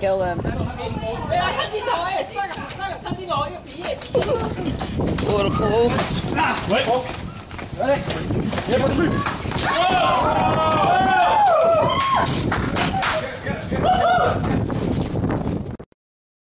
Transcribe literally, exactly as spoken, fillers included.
kill them. 哎呀，看镜头哎，三个三个看镜头，一个比耶。 Cool, cool. Wait, oh. Ready? Yeah, for three. Oh!